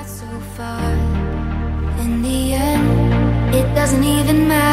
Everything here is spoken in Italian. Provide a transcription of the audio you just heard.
so far. In the end, it doesn't even matter.